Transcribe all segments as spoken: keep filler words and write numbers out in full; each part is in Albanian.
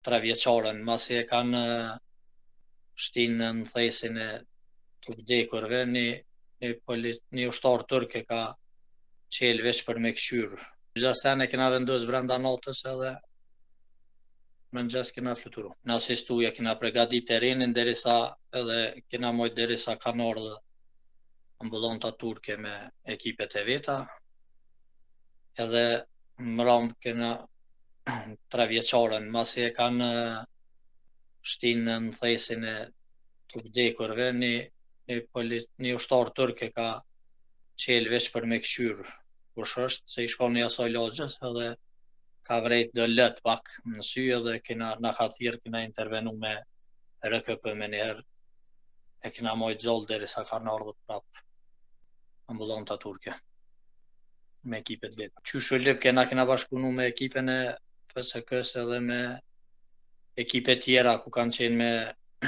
tre vjeçaren, masi e kanë shtinë në thesin e të vdekurve, një, një, poli- një ushtar turk e ka qelë veç për me kqyr. Çdo sen e kena vendos brenda natës edhe mëngjes kena fluturu. Në asistuja kena pregadit terrenin derisa edhe kena mojt derisa kanë ardhur ambulanta turke me ekipet e veta. Edhe mram kena tre vjeçaren, masi e kanë shtinë në thesin e të vdekurve, një, një, poli- një ushtar turk e ka qelë veç për me kqyr kush është, se i shkon një asaj lagjës edhe ka vrejt do lët pak në sy edhe kena na ka thirr kena intervenu me R K P me njëherë e kena mojt gjallë derisa kanë ardhur prap ambulanta turke me ekipet vetë. Qysh u lip kena kena bashkëpunu me ekipen e F S K-s edhe me ekipe tjera ku kanë qenë me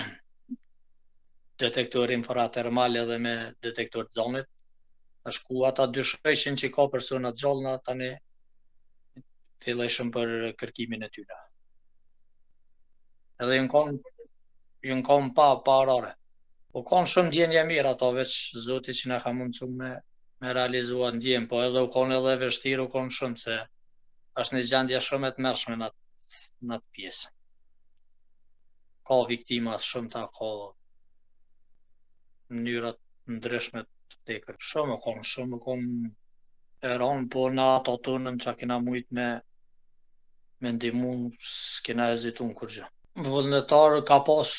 detektor infratermal edhe me detektor të zonit. Tash ku ata dyshojshin që ka persona të gjallëna, tani fillojshëm për kërkimin e tyre. Edhe jën kon jën kon pa pa arare. Po kanë shumë ndjenje mirë ato, veç Zoti që na ka mundsu me me realizuar ndjen, po edhe u kanë edhe vështirë, u kanë shumë se është një gjendje shumë e tmerrshme në atë në atë pjesë. Ka viktima shumë ta ka mënyra të ndryshme të vdekur. Shumë u kanë, shumë u kanë e ranë, po na ato tonën që kena mujt me me ndihmu, s'kena hezitu në kur gjë. Vullnetar ka pas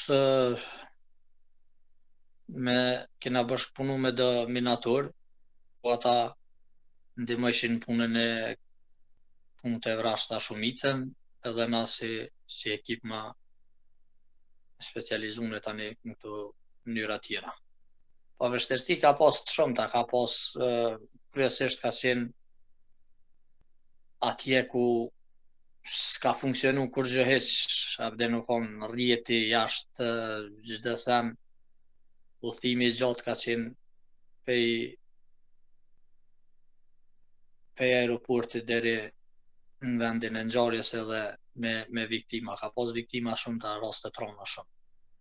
me kena bashkëpunu me do minator, po ata ndihmojshin punën e punë të vrashta shumicën, edhe na si, si ekip ma specializuar tani në këto mënyra tjera. Po vështirësi ka pas të shumta, ka pas kryesisht ka qenë atje ku s'ka funksionu kur gjë hiç, abde nuk kanë rrjeti jashtë çdo sen. Udhëtimi i gjatë ka qenë pej pej aeroportit deri në vendin e ngjarjes edhe me me viktima. Ka pas viktima shumë të raste trona shumë.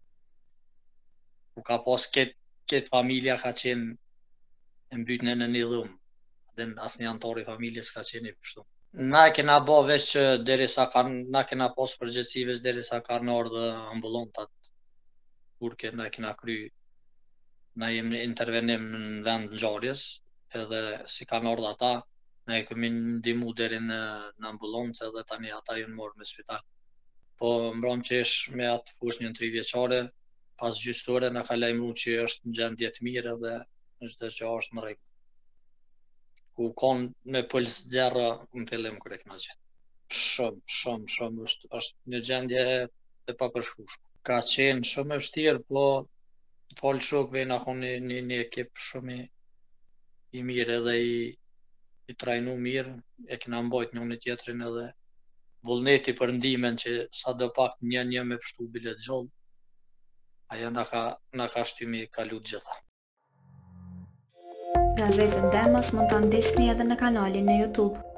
Ku ka pas ket ket familja ka qenë e mbytne në një dhumë, dhe asnjë antar i familjes ka qenë i pështu. Na e kena bo veç që derisa kanë, na kena pas përgjegjësi veç derisa kanë ardhur ambulantat turke, na kena kry, na jemi intervenim në vend ngjarjes, edhe si kanë ardhur ata, na e kemi ndihmu deri në në ambulancë edhe tani ata janë morë në spital. Po mbram qesh me atë fushnjën tri vjeçare, pas gjyqësore na ka lajmëru që është në gjendje të mirë edhe çdo gjë është në rregull. Ku kanë me puls zero në fillim kur e kena gjetë. Shumë, shumë, shumë është është një gjendje e papërshkueshme. Ka qenë shumë e vështirë, po fal shokëve na kanë një, një, një ekip shumë i, i mirë edhe i i trajnu mirë, e kena mbajt njëri tjetrin edhe vullneti për ndihmën që sadopak një një me pështu bile të gjallë. Ajo na ka na ka shtymi kalu të gjitha. Gazetën Demos mund ta ndiqni edhe në kanalin në YouTube.